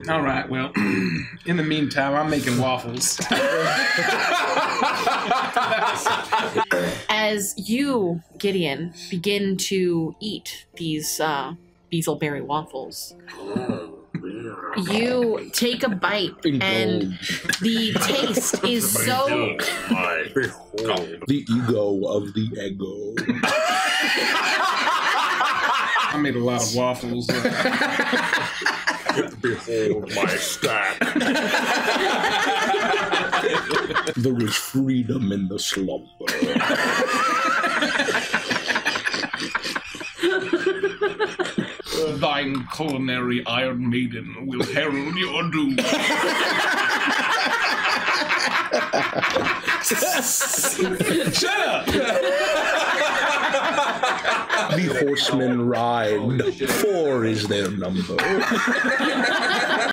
All right, well, in the meantime, I'm making waffles. As you, Gideon, begin to eat these bezelberry waffles, you take a bite, and the taste is so... The ego of the ego. I made a lot of waffles. Behold my stack. There is freedom in the slumber. Thine culinary Iron Maiden will herald your doom. Shut up! The horsemen ride. 4 is their number.